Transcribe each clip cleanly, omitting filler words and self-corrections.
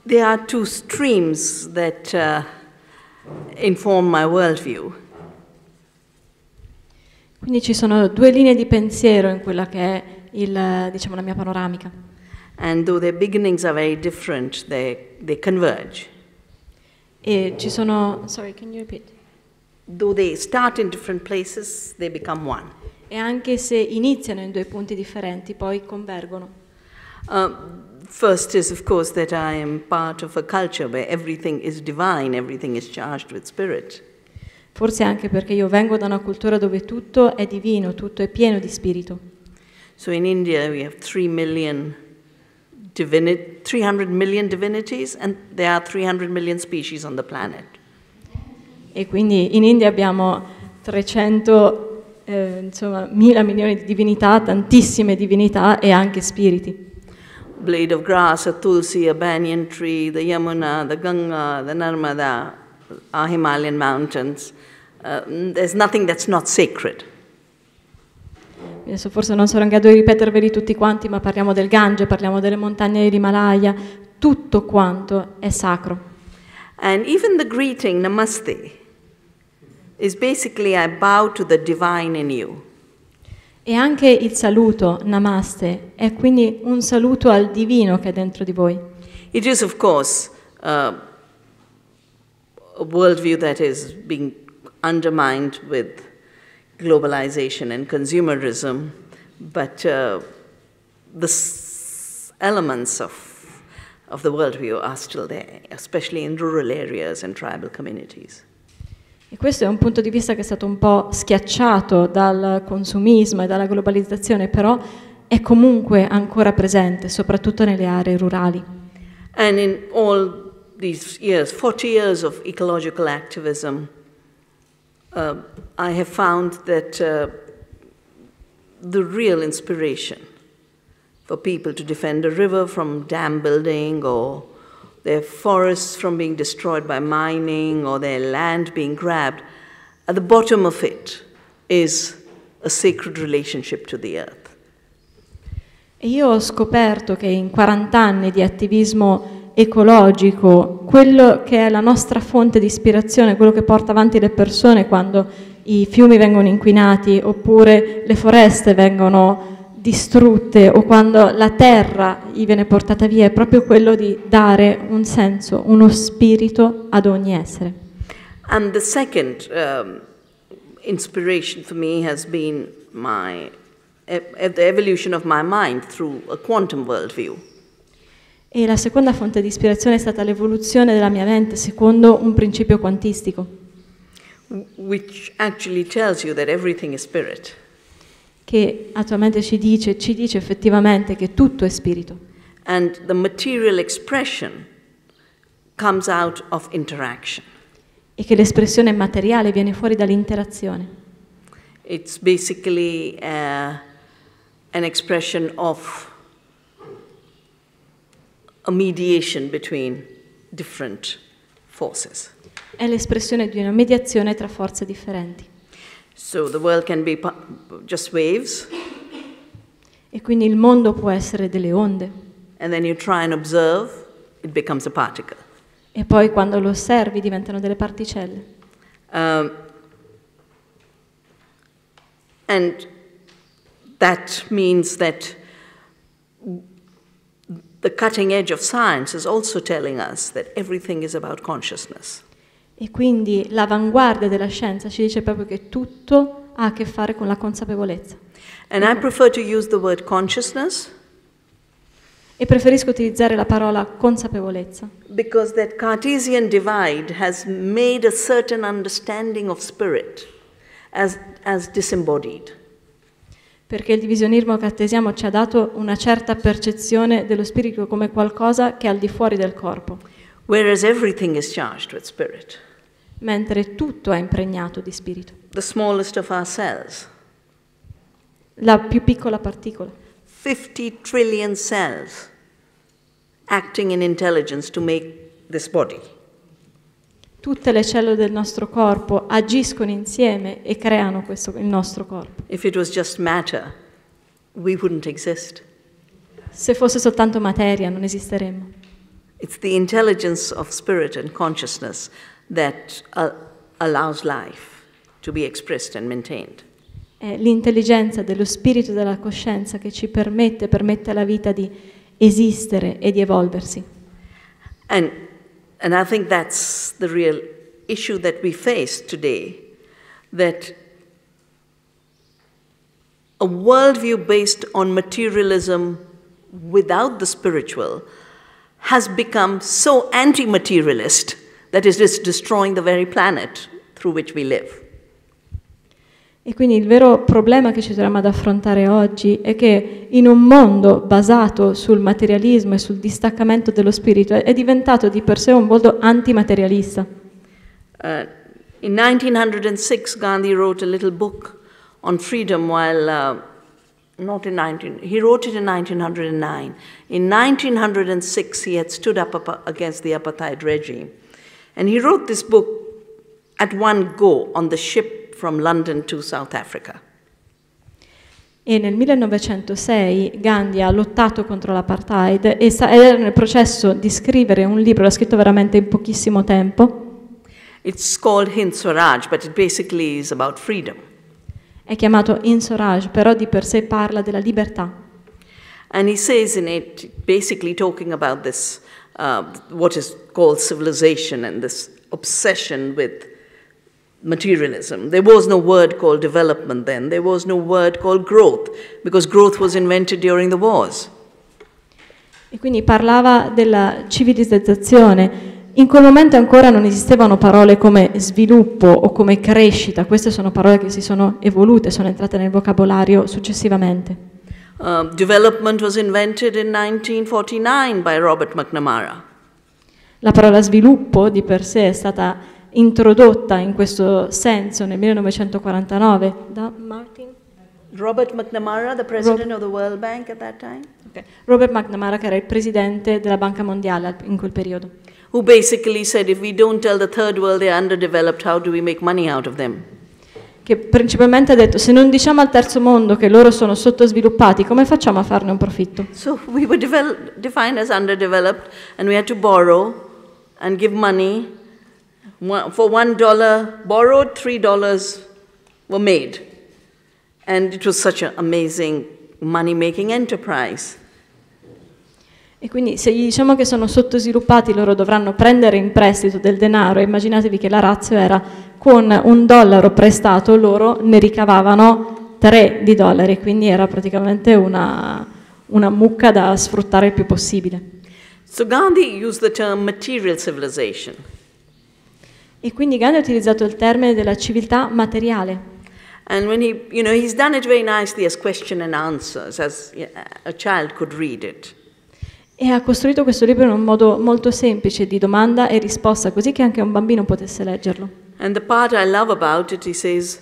There are two streams that inform my worldview. Quindi ci sono due linee di pensiero in quella che è la mia panoramica. And though their beginnings are very different, they converge. E ci sono... Sorry, can you repeat? Though they start in different places, they become one. E anche se iniziano in due punti differenti, poi convergono. First is, of course, that I am part of a culture where everything is divine, everything is charged with spirit. Forse anche perché io vengo da una cultura dove tutto è divino, tutto è pieno di spirito. So in India we have 300 million divinities, and there are 300 million species on the planet. E quindi in India abbiamo 1.000 milioni di divinità, tantissime divinità e anche spiriti. Blade of grass, a tulsi, a banyan tree, the Yamuna, the Ganga, the Narmada, our Himalayan mountains. There's nothing that's not sacred. Adesso forse non sarò in grado di ripeterveli tutti quanti, ma parliamo del Gange, parliamo delle montagne dell'Himalaya, tutto quanto è sacro. And even the greeting, namaste, is basically I bow to the divine in you. E anche il saluto, namaste, è quindi un saluto al divino che è dentro di voi. It is, of course, a worldview that is being undermined with globalization and consumerism, but the elements of the worldview are still there, especially in rural areas and tribal communities. E questo è un punto di vista che è stato un po' schiacciato dal consumismo e dalla globalizzazione, però è comunque ancora presente, soprattutto nelle aree rurali. And in all these years, 40 years of ecological activism, I have found that the real inspiration for people to defend a river from dam building, or their forests from being destroyed by mining, or their land being grabbed, at the bottom of it is a sacred relationship to the earth. E io ho scoperto che in 40 anni di attivismo ecologico, quello che è la nostra fonte di ispirazione, quello che porta avanti le persone quando i fiumi vengono inquinati oppure le foreste vengono distrutte o quando la terra gli viene portata via, è proprio quello di dare un senso, uno spirito ad ogni essere. And the second inspiration for me has been the evolution of my mind through a quantum worldview. E la seconda fonte di ispirazione è stata l'evoluzione della mia mente secondo un principio quantistico, which actually tells you that everything is spirit. Che attualmente ci dice effettivamente che tutto è spirito. And the material expression comes out of interaction. E che l'espressione materiale viene fuori dall'interazione. It's basically an expression of a mediation between different forces. È l'espressione di una mediazione tra forze differenti. So the world can be just waves. E quindi il mondo può essere delle onde. And then you try and observe, it becomes a particle. E poi quando lo osservi diventano delle particelle. And that means that the cutting edge of science is also telling us that everything is about consciousness. E quindi l'avanguardia della scienza ci dice proprio che tutto ha a che fare con la consapevolezza. And I prefer to use the word consciousness. E preferisco utilizzare la parola consapevolezza. Because that Cartesian divide has made a certain understanding of spirit as disembodied. Perché il divisionismo cartesiano ci ha dato una certa percezione dello spirito come qualcosa che è al di fuori del corpo. Whereas everything is charged with spirit. Mentre tutto è impregnato di spirito. The smallest of our cells. La più piccola particola. 50 trillion cells acting in intelligence to make this body. Tutte le cellule del nostro corpo agiscono insieme e creano il nostro corpo. If it was just matter, we wouldn't exist. Se fosse soltanto materia non esisteremmo. It's the intelligence of spirit and consciousness that allows life to be expressed and maintained. È l'intelligenza dello spirito e della coscienza che ci permette alla vita di esistere e di evolversi. And I think that's the real issue that we face today, that a worldview based on materialism without the spiritual has become so anti-materialist that it is destroying the very planet through which we live. E quindi il vero problema che ci troviamo ad affrontare oggi è che in un mondo basato sul materialismo e sul distaccamento dello spirito è diventato di per sé un mondo antimaterialista. In 1906 Gandhi wrote a little book on freedom while he wrote it in 1909. In 1906 he had stood up against the apartheid regime. And he wrote this book at one go on the ship from London to South Africa. E nel 1906 Gandhi ha lottato contro l'apartheid e era nel processo di scrivere un libro, l'ha scritto veramente in pochissimo tempo. It's called Hind Swaraj, but it basically is about freedom. È chiamato Hind Swaraj, però di per sé parla della libertà. And he says in it, basically talking about this, what is called civilization and this obsession with materialism. There was no word called development then. There was no word called growth, because growth was invented during the wars. E quindi parlava della civilizzazione. In quel momento ancora non esistevano parole come sviluppo o come crescita. Queste sono parole che si sono evolute, sono entrate nel vocabolario successivamente. Development was invented in 1949 by Robert McNamara. La parola sviluppo di per sé è stata introdotta in questo senso nel 1949 da Robert McNamara, the president of the World Bank at that time. Okay. Robert McNamara, che era il presidente della Banca Mondiale in quel periodo. Who basically said, if we don't tell the third world they're underdeveloped, how do we make money out of them? Che principalmente ha detto, se non diciamo al terzo mondo che loro sono sottosviluppati, come facciamo a farne un profitto? So we were defined as underdeveloped, and we had to borrow and give money. For $1 borrowed, $3 were made. And it was such an amazing money-making enterprise. E quindi se gli diciamo che sono sottosviluppati, loro dovranno prendere in prestito del denaro. Immaginatevi che la ratio era, con $1 prestato, loro ne ricavavano $3, quindi era praticamente una mucca da sfruttare il più possibile. So Gandhi used the term material civilization. E quindi Gandhi ha utilizzato il termine della civiltà materiale. And when he's done it very nicely as question and answers, as a child could read it. E ha costruito questo libro in un modo molto semplice, di domanda e risposta, così che anche un bambino potesse leggerlo. And the part I love about it, he says,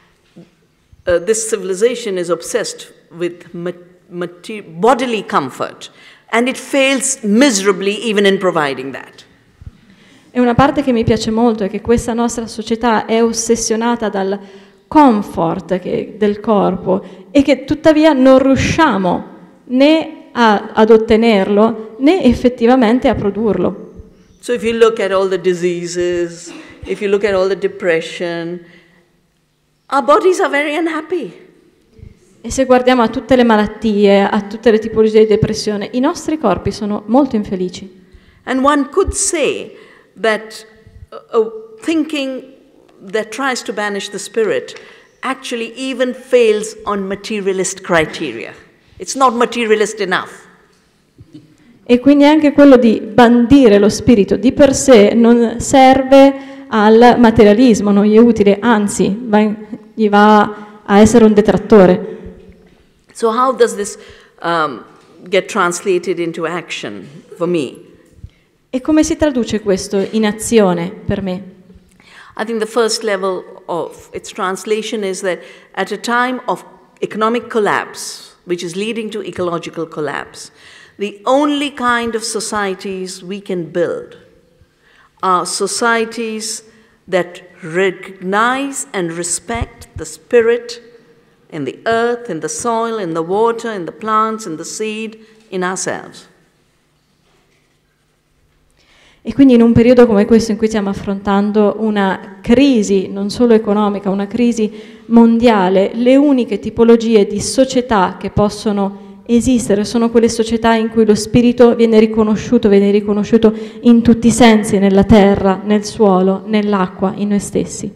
this civilization is obsessed with bodily comfort, and it fails miserably even in providing that. E una parte che mi piace molto è che questa nostra società è ossessionata dal comfort del corpo e che tuttavia non riusciamo né ad ottenerlo né effettivamente a produrlo. So if you look at all the diseases, if you look at all the depression, our bodies are very unhappy. E se guardiamo a tutte le malattie, a tutte le tipologie di depressione, i nostri corpi sono molto infelici. And one could say that thinking that tries to banish the spirit actually even fails on materialist criteria. It's not materialist enough. E quindi anche quello di bandire lo spirito di per sé non serve al materialismo, non gli è utile, anzi gli va a essere un detrattore. So how does this get translated into action for me? E come si traduce questo in azione per me? I think the first level of its translation is that at a time of economic collapse, which is leading to ecological collapse, the only kind of societies we can build are societies that recognize and respect the spirit in the earth, in the soil, in the water, in the plants, in the seed, in ourselves. E quindi in un periodo come questo in cui stiamo affrontando una crisi non solo economica, una crisi mondiale, le uniche tipologie di società che possono esistere sono quelle società in cui lo spirito viene riconosciuto in tutti i sensi, nella terra, nel suolo, nell'acqua, in noi stessi.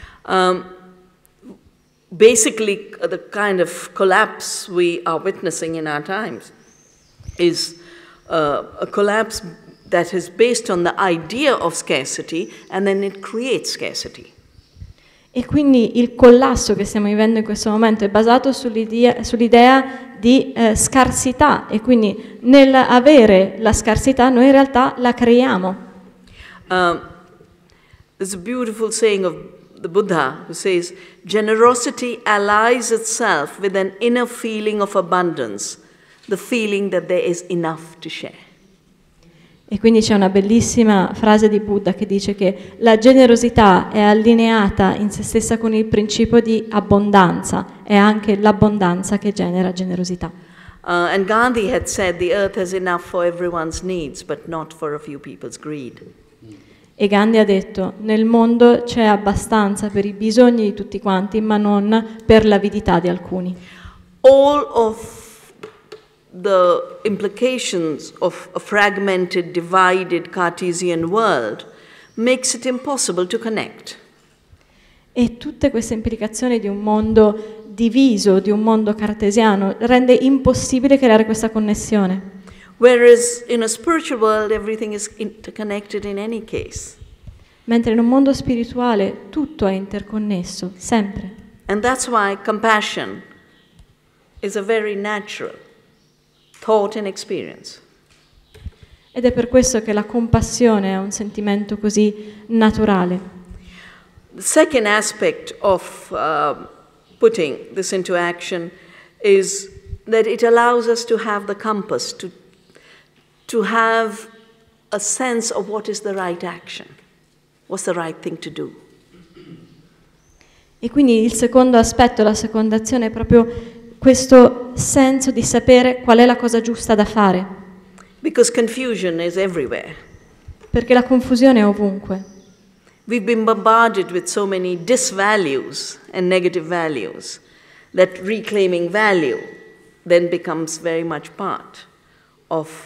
Basically, the kind of collapse we are witnessing in our times is a collapse that is based on the idea of scarcity, and then it creates scarcity. E quindi il collasso che stiamo vivendo in questo momento è basato sull'idea di scarsità, e quindi nell'avere la scarsità noi in realtà la creiamo. There's a beautiful saying of the Buddha who says, generosity allies itself with an inner feeling of abundance, the feeling that there is enough to share. E quindi c'è una bellissima frase di Buddha che dice che la generosità è allineata in se stessa con il principio di abbondanza, è anche l'abbondanza che genera generosità. And Gandhi had said the earth has enough for everyone's needs, but not for a few people's greed. E Gandhi ha detto, nel mondo c'è abbastanza per i bisogni di tutti quanti, ma non per l'avidità di alcuni. All of the implications of a fragmented, divided Cartesian world makes it impossible to connect. E tutte queste implicazioni di un mondo diviso, di un mondo cartesiano, rende impossibile creare questa connessione. Whereas in a spiritual world everything is interconnected in any case. Mentre in un mondo spirituale tutto è interconnesso, sempre. And that's why compassion is a very natural thought and experience. Ed è per questo che la compassione è un sentimento così naturale. The second aspect of putting this into action is that it allows us to have the compass, to have a sense of what is the right action, what's the right thing to do. E quindi il secondo aspetto, la seconda azione è proprio questo senso di sapere qual è la cosa giusta da fare. Because confusion is everywhere. Perché la confusione è ovunque. We've been bombarded with so many disvalues and negative values that reclaiming value then becomes very much part of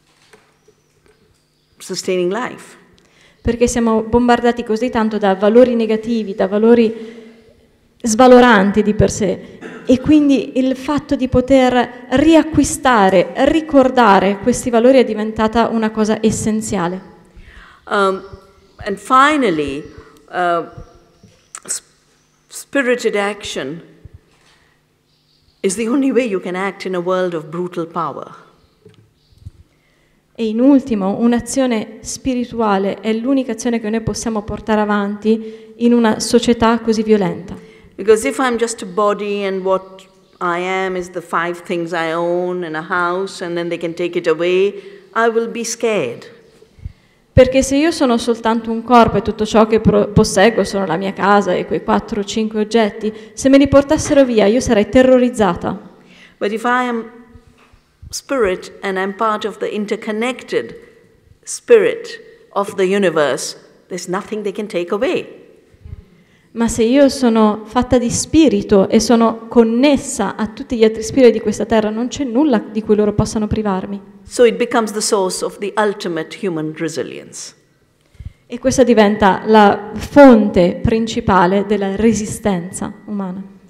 sustaining life. Perché siamo bombardati così tanto da valori negativi, da valori svaloranti di per sé, e quindi il fatto di poter riacquistare, ricordare questi valori è diventata una cosa essenziale. And finally, spirited action is the only way you can act in a world of brutal power. E in ultimo, un'azione spirituale è l'unica azione che noi possiamo portare avanti in una società così violenta. Because if I'm just a body and what I am is the 5 things I own and a house and then they can take it away, I will be scared. Perché se io sono soltanto un corpo e tutto ciò che posseggo sono la mia casa e quei 4 o 5 oggetti, se me li portassero via io sarei terrorizzata. But if I am spirit and I'm part of the interconnected spirit of the universe, there's nothing they can take away. Ma se io sono fatta di spirito e sono connessa a tutti gli altri spiriti di questa terra, non c'è nulla di cui loro possano privarmi. So it becomes the source of the ultimate human resilience. E questa diventa la fonte principale della resistenza umana.